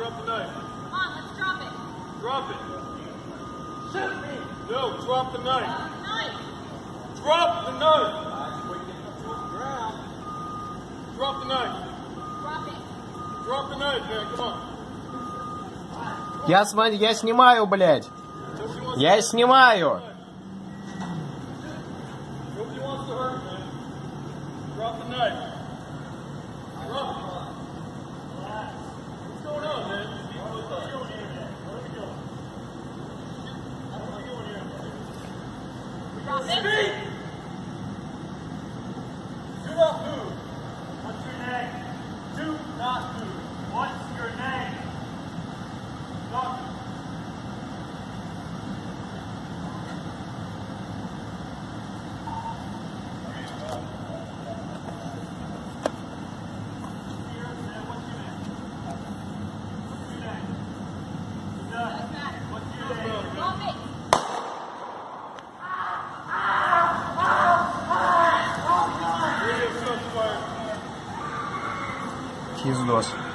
Drop the knife. Come on, let's drop it. Drop it. Shoot me. No, drop the knife. Knife. Drop the knife. Drop the knife. Drop it. Drop the knife, man. Come on. Я снимаю, блядь. Я снимаю. Nobody wants to hurt, man. Drop the knife. Drop it. What's going on, man? What's going on here, man? Where are we going? Where are we going here? Drop it. Speak! Do not move. What's your name? Do not move. What's your name? Doctor. Drop it. Пиздос.